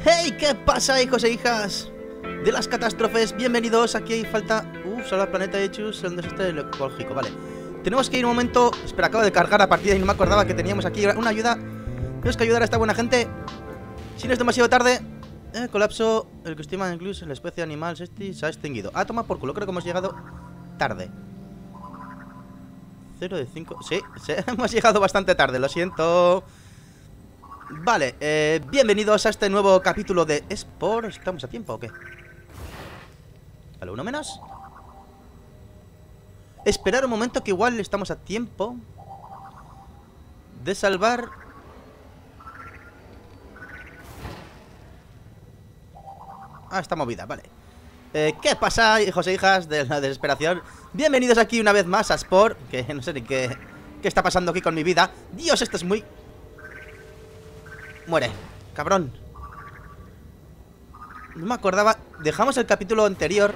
¡Hey! ¿Qué pasa, hijos e hijas de las catástrofes? Bienvenidos, aquí falta... salvar planeta Hechus, un desastre ecológico, vale. Tenemos que ir un momento... Espera, acabo de cargar la partida y no me acordaba que teníamos aquí una ayuda. Tenemos que ayudar a esta buena gente. Si no es demasiado tarde... colapso, el que estima incluso la especie animal se ha extinguido. Ah, toma por culo, creo que hemos llegado tarde. 0 de 5... Sí, hemos llegado bastante tarde, lo siento. Vale, bienvenidos a este nuevo capítulo de Spore. ¿Estamos a tiempo o qué? Vale, uno menos. Esperar un momento que igual estamos a tiempo de salvar... esta movida, vale. ¿Qué pasa, hijos e hijas de la desesperación? Bienvenidos aquí una vez más a Spore. Que no sé ni qué está pasando aquí con mi vida. Dios, esto es muy... Muere, cabrón. No me acordaba. Dejamos el capítulo anterior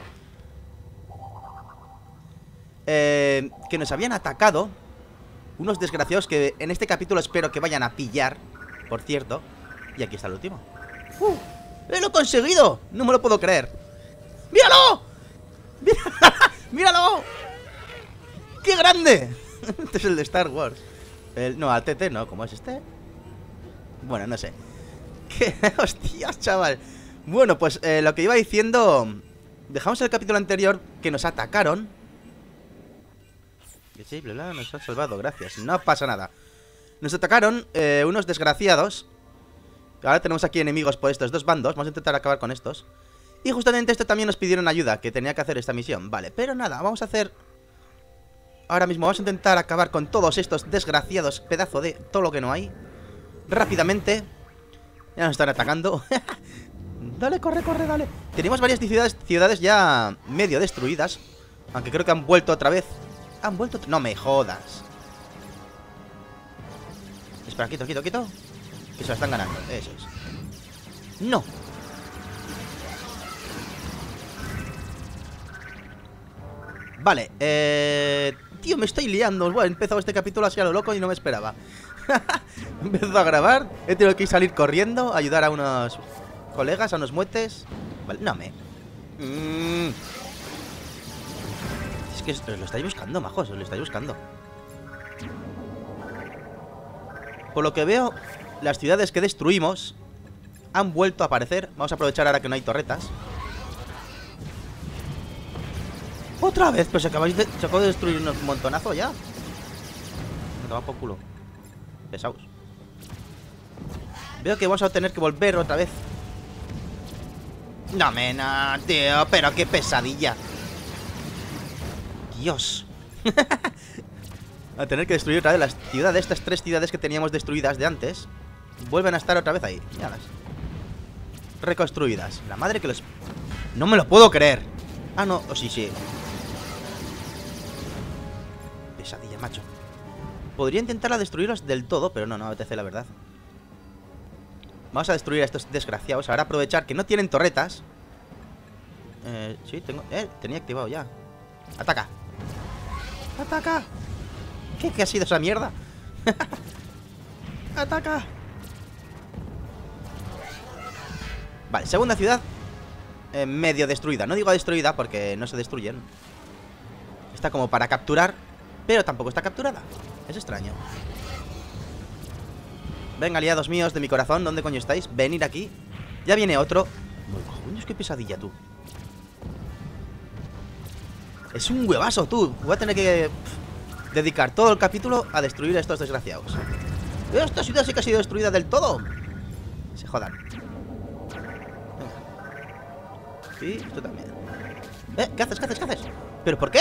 que nos habían atacado unos desgraciados que en este capítulo espero que vayan a pillar, por cierto. Y aquí está el último. ¡Lo he conseguido! No me lo puedo creer. ¡Míralo! ¡Míralo! ¡Qué grande! Este es el de Star Wars. No, al TT no, ¿cómo es este? Bueno, no sé. ¿Qué? Hostias, chaval. Bueno, pues lo que iba diciendo... Dejamos el capítulo anterior que nos atacaron. Sí, bla, nos han salvado, gracias. No pasa nada. Nos atacaron unos desgraciados. Ahora tenemos aquí enemigos por estos dos bandos. Vamos a intentar acabar con estos. Y justamente esto también nos pidieron ayuda, que tenía que hacer esta misión. Vale, pero nada, vamos a hacer... Ahora mismo vamos a intentar acabar con todos estos desgraciados. Pedazo de todo lo que no hay. Rápidamente. Ya nos están atacando. Dale, corre, corre, dale. Tenemos varias ciudades ya medio destruidas. Aunque creo que han vuelto otra vez. Han vuelto... No me jodas. Espera, quito. Que se la están ganando, eso es. No. Vale, tío, me estoy liando. Bueno, he empezado este capítulo así a lo loco y no me esperaba. Empezó a grabar. He tenido que ir salir corriendo, ayudar a unos colegas, a unos muetes. Vale, no me... Es que os lo estáis buscando, majos, os lo estáis buscando. Por lo que veo, las ciudades que destruimos han vuelto a aparecer. Vamos a aprovechar ahora que no hay torretas. ¡Otra vez! Pues se acabó de destruir un montonazo ya. Me toma por culo. Pesaos. Veo que vamos a tener que volver otra vez. No, mena, tío, pero qué pesadilla. Dios. A tener que destruir otra vez las ciudades. Estas tres ciudades que teníamos destruidas de antes vuelven a estar otra vez ahí. Míralas. Reconstruidas. La madre que los... No me lo puedo creer. Ah, no, sí. Pesadilla, macho. Podría intentar destruirlos del todo, pero no me apetece, la verdad. Vamos a destruir a estos desgraciados. Ahora aprovechar que no tienen torretas. Sí, tengo... tenía activado ya. ¡Ataca! ¡Ataca! ¿Qué ha sido esa mierda? ¡Ataca! Vale, segunda ciudad medio destruida. No digo destruida porque no se destruyen. Está como para capturar, pero tampoco está capturada. Es extraño. Venga, aliados míos de mi corazón, ¿dónde coño estáis? Venid aquí. Ya viene otro. Coño, qué pesadilla, tú. Es un huevazo, tú. Voy a tener que dedicar todo el capítulo a destruir a estos desgraciados. Esta ciudad sí que ha sido destruida del todo. Se jodan. Sí, esto también. ¿Qué haces? ¿Pero por qué?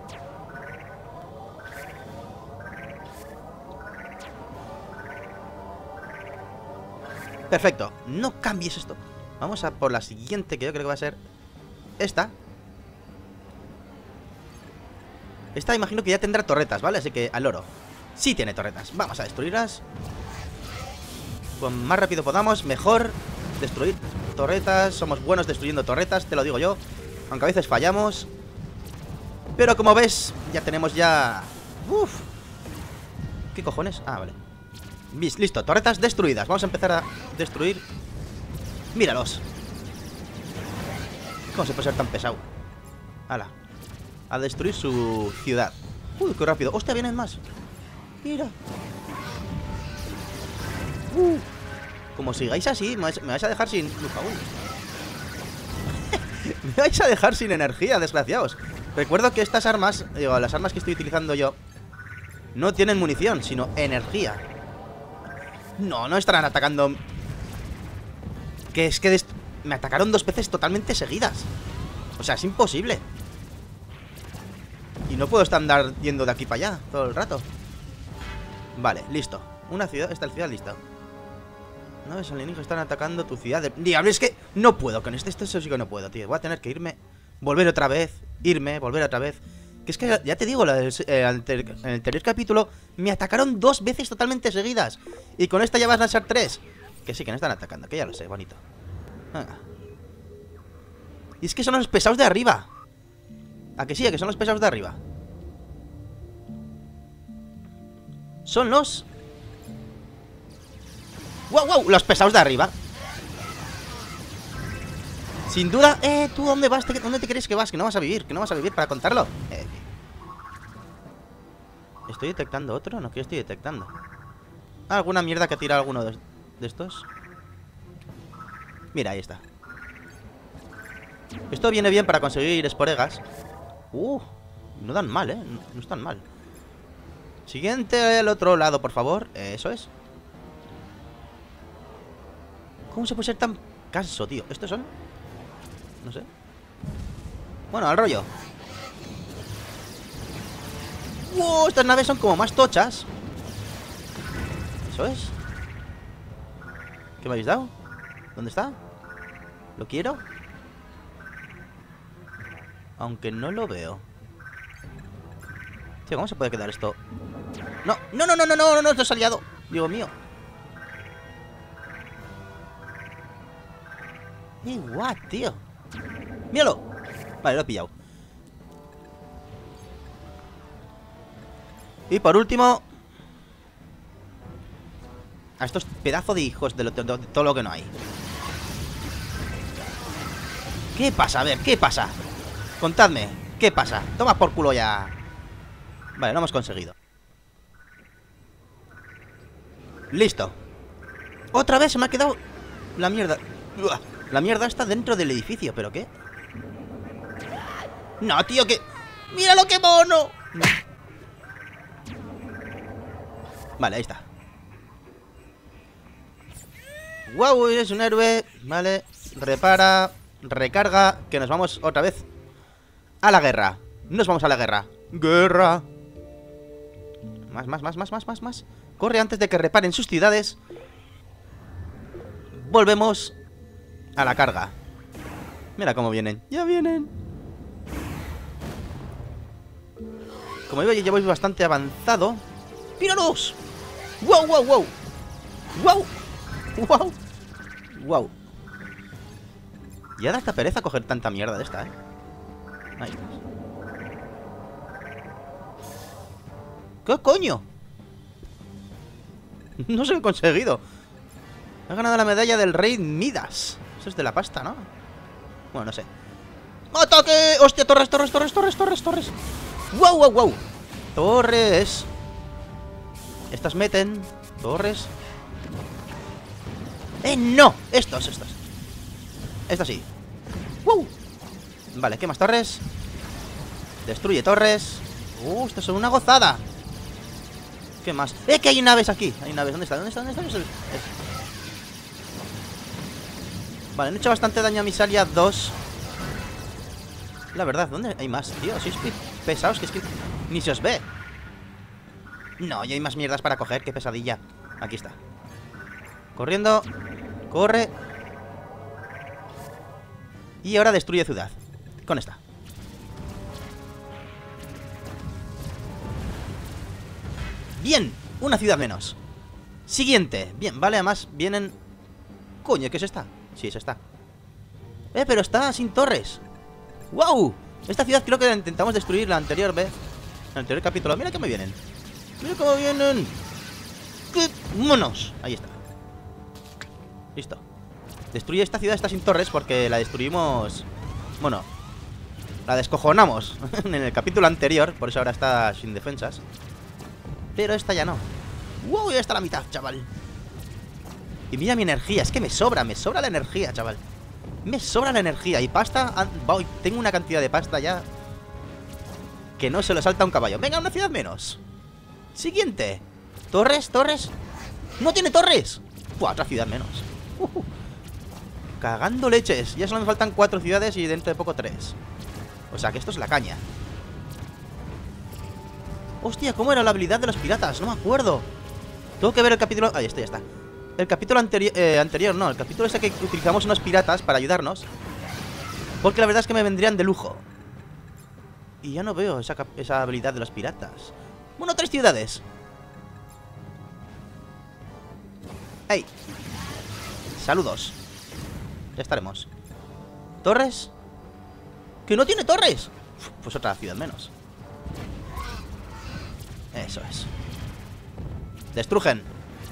Perfecto, no cambies esto. Vamos a por la siguiente, que yo creo que va a ser esta. Esta imagino que ya tendrá torretas, ¿vale? Así que al loro. Sí tiene torretas, vamos a destruirlas. Cuanto más rápido podamos, mejor. Destruir torretas, somos buenos destruyendo torretas, te lo digo yo. Aunque a veces fallamos. Pero como ves, ya tenemos ya... Uf. ¿Qué cojones? Ah, vale. Listo, torretas destruidas. Vamos a empezar a destruir Míralos. ¿Cómo se puede ser tan pesado? Hala. A destruir su ciudad. Uy, qué rápido. Hostia, vienen más. Mira. Como sigáis así, me vais a dejar sin... Me vais a dejar sin energía, desgraciados. Recuerdo que estas armas, digo, las armas que estoy utilizando yo, no tienen munición, sino energía. No estarán atacando. Que es que me atacaron 2 veces totalmente seguidas. O sea, es imposible. Y no puedo estar andar yendo de aquí para allá todo el rato. Vale, listo. Una ciudad, esta ciudad lista. Naves alienígenas están atacando tu ciudad. Diablo, es que no puedo con esto sí que no puedo, tío. Voy a tener que irme, volver otra vez, volver otra vez. Que es que, ya te digo, en el anterior capítulo me atacaron 2 veces totalmente seguidas. Y con esta ya vas a ser 3. Que sí, que no están atacando, que ya lo sé, bonito. Venga. Y es que son los pesados de arriba. ¿A que sí? ¿A que son los pesados de arriba? Son los... ¡Wow! Los pesados de arriba. Sin duda... ¿tú dónde vas? ¿Dónde te crees que vas? Que no vas a vivir. Que no vas a vivir para contarlo. ¿Estoy detectando otro? No, que estoy detectando. ¿Alguna mierda que tira alguno de estos? Mira, ahí está. Esto viene bien para conseguir esporegas. No dan mal, no están mal. Siguiente al otro lado, por favor. Eso es. ¿Cómo se puede ser tan canso, tío? ¿Estos son? No sé. Bueno, al rollo. Estas naves son como más tochas. Eso es. ¿Qué me habéis dado? ¿Dónde está? ¿Lo quiero? Aunque no lo veo. Tío, ¿cómo se puede quedar esto? No, esto es aliado. Digo mío. What, tío. Míralo. Vale, lo he pillado. Y por último, a estos pedazos de hijos de todo lo que no hay. ¿Qué pasa? A ver, ¿qué pasa? Contadme, ¿qué pasa? Toma por culo ya. Vale, lo hemos conseguido. Listo. Otra vez se me ha quedado la mierda. La mierda está dentro del edificio, ¿pero qué? No, tío, que... ¡Míralo, qué mono! Vale, ahí está. Wow, es un héroe. Vale, repara, recarga. Que nos vamos otra vez a la guerra. Nos vamos a la guerra. ¡Guerra! Más. Corre antes de que reparen sus ciudades. Volvemos a la carga. Mira cómo vienen. Ya vienen. Como digo, ya lleváis bastante avanzado. ¡Míralos! ¡Wow! Ya da esta pereza coger tanta mierda de esta, Ahí estás. ¿Qué coño? No se lo he conseguido. He ganado la medalla del rey Midas. Eso es de la pasta, ¿no? Bueno, no sé. ¡Ataque! ¡Hostia! ¡Torres! ¡Wow! ¡Torres! Estas meten. Torres. ¡No! Estos. Estos sí. ¡Wow! Vale, ¿qué más torres? Destruye torres. Estas son una gozada. ¿Qué más? Que hay naves aquí. Hay naves. ¿Dónde está? Vale, han hecho bastante daño a mis aliados 2. La verdad, ¿dónde hay más? Tío, sois pesados, que es que ni se os ve. No, y hay más mierdas para coger. Qué pesadilla. Aquí está. Corriendo. Corre. Y ahora destruye ciudad. Con esta. Bien, una ciudad menos. Siguiente. Bien, vale, además vienen... Coño, ¿qué es esta? Sí, es esta. Pero está sin torres. ¡Wow! Esta ciudad creo que la intentamos destruir la anterior vez. En el anterior capítulo. Mira que me vienen. Mira cómo vienen. ¡Qué monos! Ahí está. Listo. Destruye esta ciudad, está sin torres, porque la destruimos... Bueno, la descojonamos en el capítulo anterior. Por eso ahora está sin defensas. Pero esta ya no. ¡Wow! Ya está la mitad, chaval. Y mira mi energía, es que me sobra la energía, chaval. Me sobra la energía. Y pasta, tengo una cantidad de pasta ya que no se lo salta un caballo. Venga, una ciudad menos. Siguiente. Torres, torres. ¡No tiene torres! Otra ciudad menos. Cagando leches. Ya solo me faltan 4 ciudades y dentro de poco 3. O sea que esto es la caña. Hostia, ¿cómo era la habilidad de los piratas? No me acuerdo. Tengo que ver el capítulo... Ahí está, ya está. El capítulo anterior, no. El capítulo ese que utilizamos unos piratas para ayudarnos. Porque la verdad es que me vendrían de lujo. Y ya no veo esa habilidad de los piratas. Bueno, 3 ciudades. ¡Ey! Saludos. Ya estaremos. ¿Torres? ¡Que no tiene torres! Pues otra ciudad menos. Eso es. Destrujen.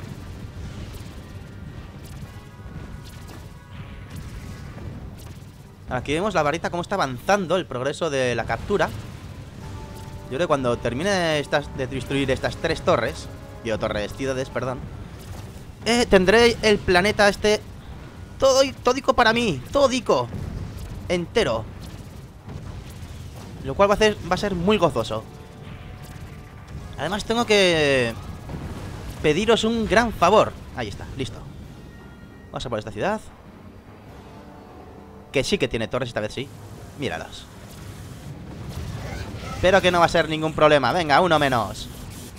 Aquí vemos la varita cómo está avanzando el progreso de la captura. Yo creo que cuando termine de destruir estas 3 torres, ciudades, perdón, tendré el planeta este todico para mí, todico entero. Lo cual va a ser muy gozoso. Además tengo que pediros un gran favor. Ahí está, listo. Vamos a por esta ciudad. Que sí que tiene torres, esta vez sí. Míralos. Pero que no va a ser ningún problema. Venga, 1 menos.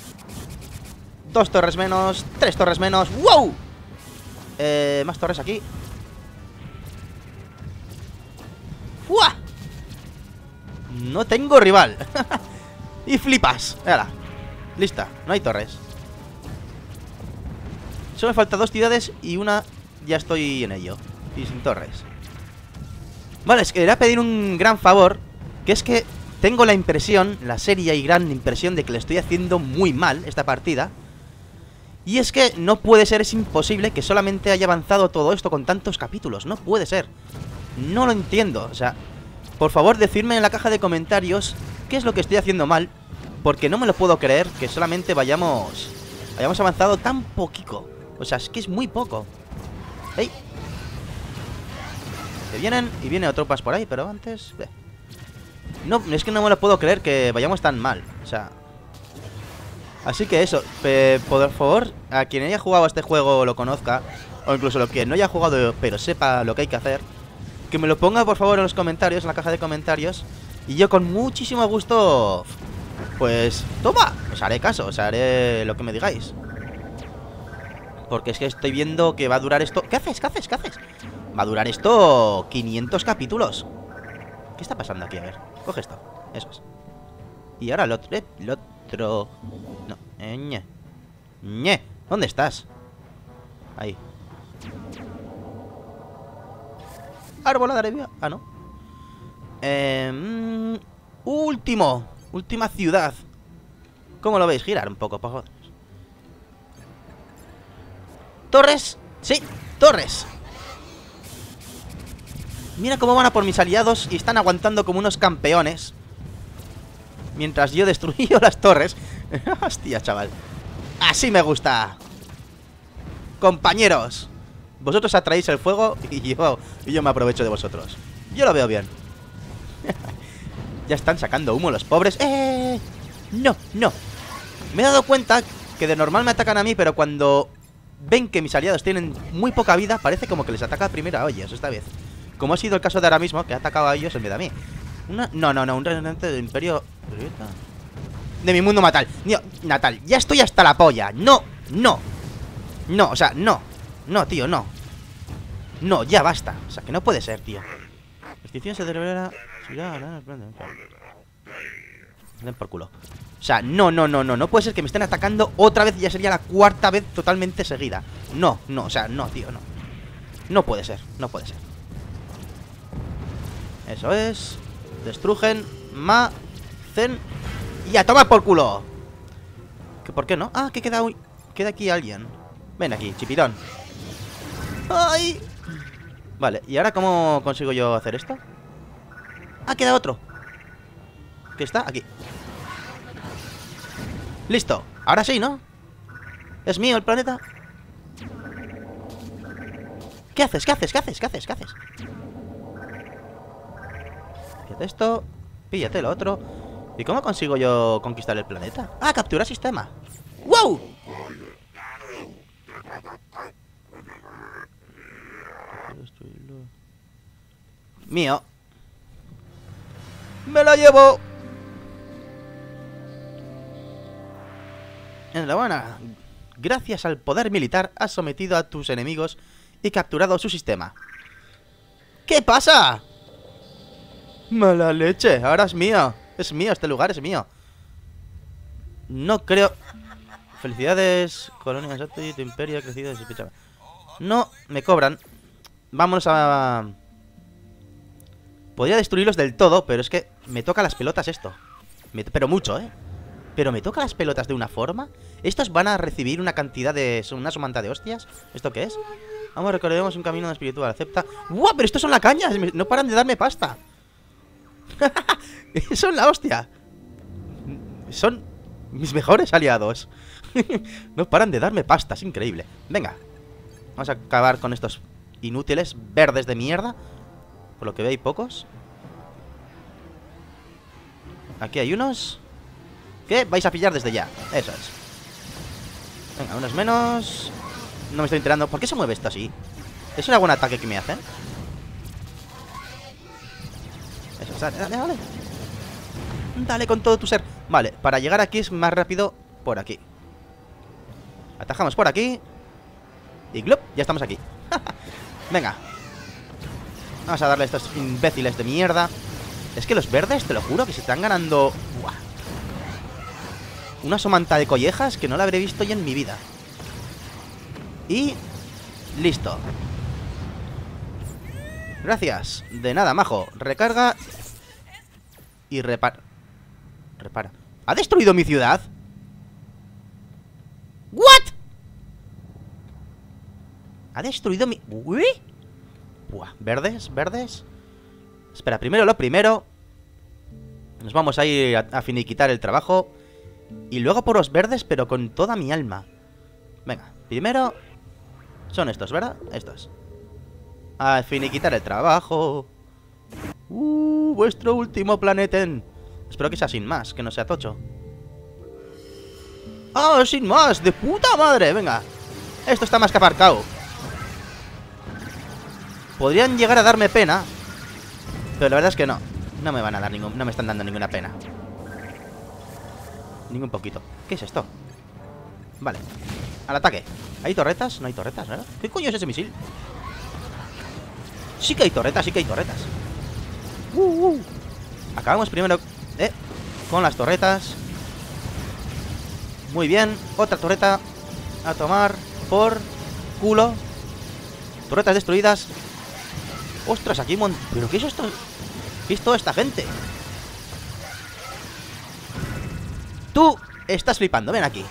2 torres menos. 3 torres menos. ¡Wow! Más torres aquí. ¡Fua! No tengo rival. Y flipas. Véala. Lista, no hay torres. Solo me faltan 2 ciudades y una ya estoy en ello. Y sin torres. Vale, es que quería pedir un gran favor. Que es que tengo la impresión, la seria y gran impresión de que le estoy haciendo muy mal esta partida. Y es que no puede ser, es imposible que solamente haya avanzado todo esto con tantos capítulos. No puede ser. No lo entiendo, o sea, por favor decidme en la caja de comentarios qué es lo que estoy haciendo mal. Porque no me lo puedo creer que solamente hayamos avanzado tan poquito. O sea, es que es muy poco. ¡Ey! Que vienen y vienen tropas por ahí, pero antes... No, es que no me lo puedo creer que vayamos tan mal. O sea... Así que eso, por favor, a quien haya jugado a este juego lo conozca, o incluso lo que no haya jugado pero sepa lo que hay que hacer, que me lo ponga por favor en los comentarios, en la caja de comentarios. Y yo con muchísimo gusto... Pues, toma, os haré caso, os haré lo que me digáis. Porque es que estoy viendo que va a durar esto... ¿Qué haces? ¿Qué haces? ¿Qué haces? Va a durar esto 500 capítulos. ¿Qué está pasando aquí? A ver, coge esto, eso es. Y ahora el otro... No, ñe. ¿Dónde estás? Ahí. Arbolada de vida. Ah, no. Última ciudad. ¿Cómo lo veis? Girar un poco, por favor. ¿Torres? Sí, torres. Mira cómo van a por mis aliados y están aguantando como unos campeones. Mientras yo destruyo las torres. Hostia, chaval. Así me gusta. Compañeros, vosotros atraéis el fuego y yo me aprovecho de vosotros. Yo lo veo bien. Ya están sacando humo los pobres. No. Me he dado cuenta que de normal me atacan a mí, pero cuando ven que mis aliados tienen muy poca vida, parece como que les ataca primero a ellos esta vez. Como ha sido el caso de ahora mismo, que ha atacado a ellos en vez de a mí. No, un remanente del imperio... De mi mundo natal. Ya estoy hasta la polla. No, o sea, no, tío, no. No, ya basta. O sea, que no puede ser, tío. La extinción se celebrará... Ven por culo. O sea, no puede ser que me estén atacando otra vez. Ya sería la 4ª vez totalmente seguida. No, o sea, no, tío, no. No puede ser. Eso es. Destrujen, macen y a tomar por culo. ¿Que por qué no? Ah, que queda aquí alguien. Ven aquí, chipirón. ¡Ay! Vale, ¿y ahora cómo consigo yo hacer esto? Ah, queda otro. ¿Qué está? Aquí. Listo. Ahora sí, ¿no? ¿Es mío el planeta? ¿Qué haces? ¿Qué haces? ¿Qué haces? ¿Qué haces? ¿Qué haces? Píllate esto. Píllate lo otro. ¿Y cómo consigo yo conquistar el planeta? Ah, captura sistema. ¡Wow! Mío. ¡Me la llevo! Enhorabuena. Gracias al poder militar has sometido a tus enemigos y capturado su sistema. ¿Qué pasa? Mala leche, ahora es mío. Es mío, este lugar es mío. No creo... Felicidades, colonia de Sato y tu imperio ha crecido desde... No, me cobran. Vámonos a... Podría destruirlos del todo, pero es que me toca las pelotas esto. Pero mucho, ¿eh? Pero me toca las pelotas de una forma. Estos van a recibir una cantidad de... Una somanta de hostias. ¿Esto qué es? Vamos, recorreremos un camino espiritual. Acepta... ¡Guau! Pero estos son la caña. No paran de darme pasta. Son la hostia. Son mis mejores aliados. No paran de darme pasta. Es increíble. Venga. Vamos a acabar con estos inútiles verdes de mierda. Por lo que veo hay pocos. Aquí hay unos que vais a pillar desde ya. Eso es. Venga, unos menos. No me estoy enterando. ¿Por qué se mueve esto así? ¿Es un algún ataque que me hacen? Eso, dale, dale, dale. Dale con todo tu ser. Vale, para llegar aquí es más rápido por aquí. Atajamos por aquí. Y ¡glup! Ya estamos aquí. Venga. Vamos a darle a estos imbéciles de mierda. Es que los verdes, te lo juro, que se están ganando... ¡Buah! Una somanta de collejas que no la habré visto yo en mi vida. Y... listo. Gracias. De nada, majo. Recarga. Y repara. Repara. ¿Ha destruido mi ciudad? ¿What? ¿Ha destruido mi...? ¿Uy? Buah, verdes, verdes. Espera, primero lo primero. Nos vamos a ir a finiquitar el trabajo. Y luego por los verdes, pero con toda mi alma. Venga, primero son estos, ¿verdad? Estos. A finiquitar el trabajo. Vuestro último planeten. Espero que sea sin más, que no sea tocho. ¡Ah, sin más! ¡De puta madre! Venga. Esto está más que aparcado. Podrían llegar a darme pena, pero la verdad es que no. No me van a dar ningún... No me están dando ninguna pena. Ningún poquito. ¿Qué es esto? Vale. Al ataque. ¿Hay torretas? No hay torretas, ¿verdad? ¿Qué coño es ese misil? Sí que hay torretas, sí que hay torretas. Acabamos primero con las torretas. Muy bien. Otra torreta. A tomar por culo. Torretas destruidas. Ostras, aquí ¿pero qué es esto? ¿Qué es toda esta gente? Tú estás flipando, ven aquí.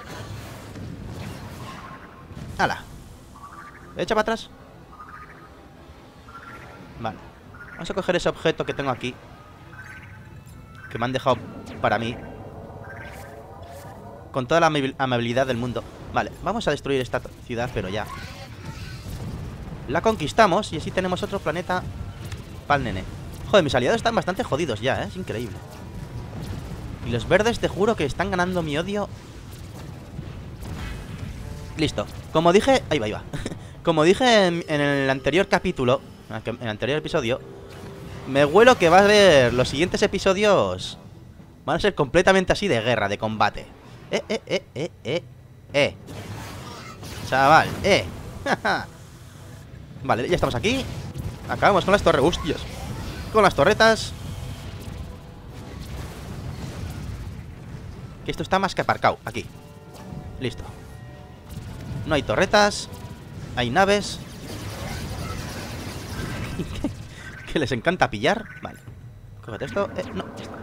¡Hala! Echa para atrás. Vale. Vamos a coger ese objeto que tengo aquí, que me han dejado para mí, con toda la amabilidad del mundo. Vale, vamos a destruir esta ciudad, pero ya. La conquistamos y así tenemos otro planeta pa'l nene. Joder, mis aliados están bastante jodidos ya, es increíble. Y los verdes te juro que están ganando mi odio. Listo. Como dije... Ahí va, ahí va. Como dije en el anterior capítulo, en el anterior episodio, me huelo que va a haber... Los siguientes episodios van a ser completamente así de guerra, de combate. Chaval, Vale, ya estamos aquí. Acabamos con las torres. ¡Hostias! Con las torretas. Que esto está más que aparcado. Aquí. Listo. No hay torretas. Hay naves. Que les encanta pillar. Vale. Cógete esto. No.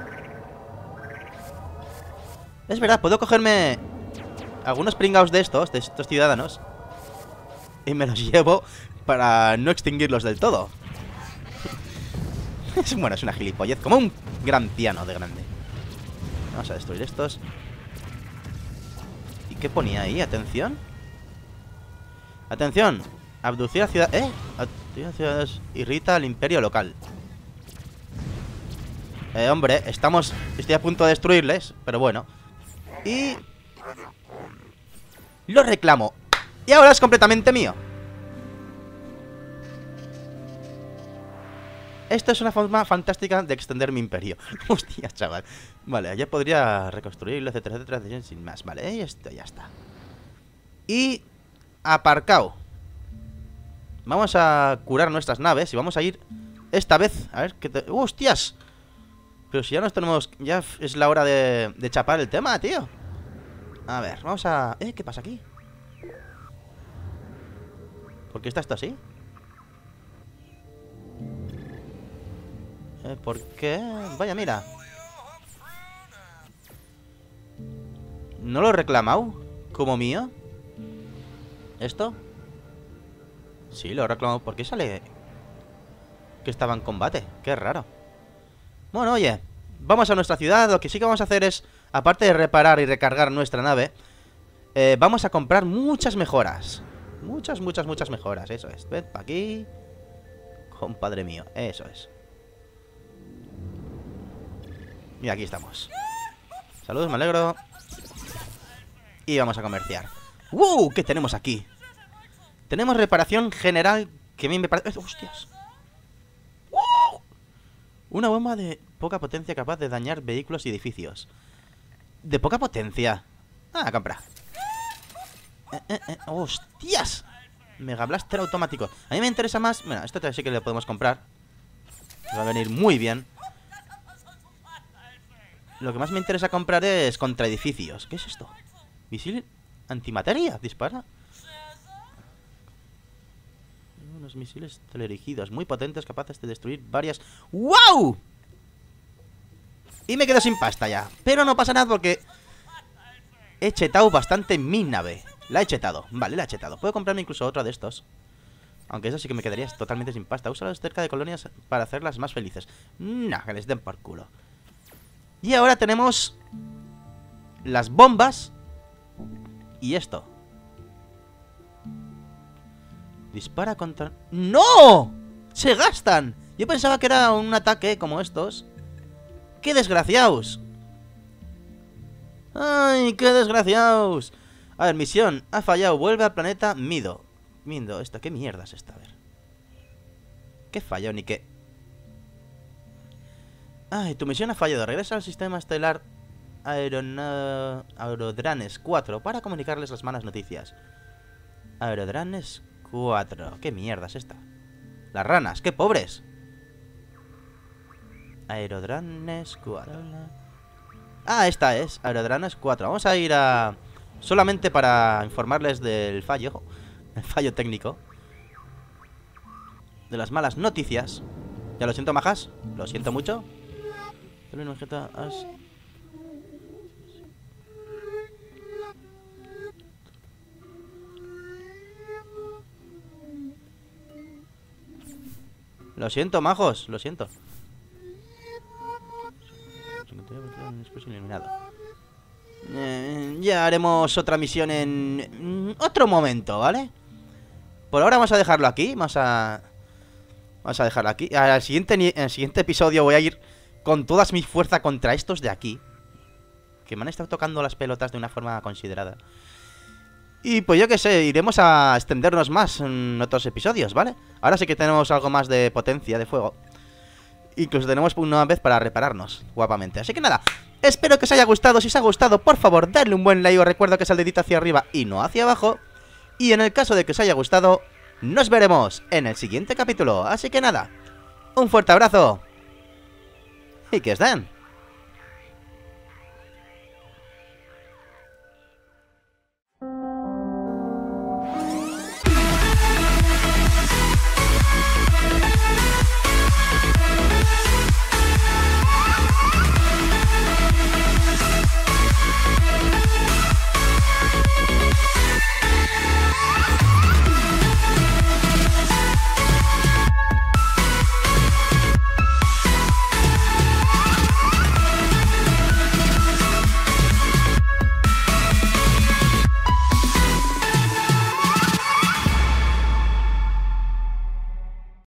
Es verdad, puedo cogerme algunos pringaos de estos ciudadanos, y me los llevo para no extinguirlos del todo. Bueno, es una gilipollez, como un gran piano de grande. Vamos a destruir estos. ¿Y qué ponía ahí? Atención. Atención. Abducir a ciudad... Abducir a ciudades irrita al imperio local. Hombre, estoy a punto de destruirles, pero bueno. Y... lo reclamo. Y ahora es completamente mío. Esto es una forma fantástica de extender mi imperio. Hostia, chaval. Vale, ya podría reconstruirlo, etcétera, etcétera, sin más. Vale, y esto ya está. Y... aparcao. Vamos a curar nuestras naves y vamos a ir esta vez. A ver, qué te... ¡Hostias! Pero si ya nos tenemos... ya es la hora de chapar el tema, tío. A ver, vamos a... ¿qué pasa aquí? ¿Por qué está esto así? ¿Por qué? Vaya, mira. ¿No lo he reclamado como mío? ¿Esto? Sí, lo he reclamado. ¿Por qué sale que estaba en combate? Qué raro. Bueno, oye, vamos a nuestra ciudad. Lo que sí que vamos a hacer es, aparte de reparar y recargar nuestra nave, vamos a comprar muchas mejoras. Muchas mejoras, eso es. Ven para aquí, compadre mío, eso es. Y aquí estamos. Saludos, me alegro. Y vamos a comerciar. ¡Wow! ¿Qué tenemos aquí? Tenemos reparación general, que a mí me parece... ¡Hostias! ¡Wow! Una bomba de poca potencia capaz de dañar vehículos y edificios. ¿De poca potencia? Ah, compra. ¡Hostias! Mega Blaster automático. A mí me interesa más... bueno, esto sí que lo podemos comprar. Va a venir muy bien. Lo que más me interesa comprar es contra edificios. ¿Qué es esto? Misil antimateria. Dispara. Unos misiles teledirigidos muy potentes, capaces de destruir varias... ¡Wow! Y me quedo sin pasta ya. Pero no pasa nada porque he chetado bastante mi nave. La he chetado. Vale, la he chetado. Puedo comprarme incluso otra de estos. Aunque eso sí que me quedaría totalmente sin pasta. Úsalos cerca de colonias para hacerlas más felices. No, que les den por culo. Y ahora tenemos las bombas. Y esto. Dispara contra... ¡No! ¡Se gastan! Yo pensaba que era un ataque como estos. ¡Qué desgraciados! ¡Ay, qué desgraciados! A ver, misión. Ha fallado. Vuelve al planeta Mido. Mido, ¿esto qué mierda es esta? A ver. ¿Qué falló? Ni qué. Ay, tu misión ha fallado. Regresa al sistema estelar Aerodranes 4 para comunicarles las malas noticias. Aerodranes 4. ¿Qué mierda es esta? Las ranas, qué pobres. Aerodranes 4. Ah, esta es Aerodranes 4. Vamos a ir a... solamente para informarles del fallo. El fallo técnico. De las malas noticias. Ya lo siento, majas. Lo siento mucho. Lo siento, majos. Lo siento. Ya haremos otra misión en otro momento, ¿vale? Por ahora vamos a dejarlo aquí. Vamos a dejarlo aquí. En el siguiente episodio voy a ir con toda mi fuerza contra estos de aquí, que me han estado tocando las pelotas de una forma considerada. Y pues yo qué sé, iremos a extendernos más en otros episodios, ¿vale? Ahora sí que tenemos algo más de potencia de fuego. Incluso tenemos una vez para repararnos guapamente. Así que nada, espero que os haya gustado. Si os ha gustado, por favor, dadle un buen like. Os recuerdo que es el dedito hacia arriba y no hacia abajo. Y en el caso de que os haya gustado, nos veremos en el siguiente capítulo. Así que nada, un fuerte abrazo y que os den.